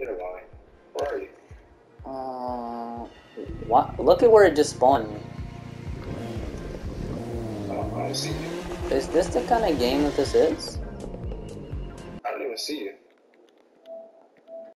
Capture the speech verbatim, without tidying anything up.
been a while. Where are you? Uh, what? Look at where it just spawned me. Oh, I don't see you. Is this the kind of game that this is? I don't even see you.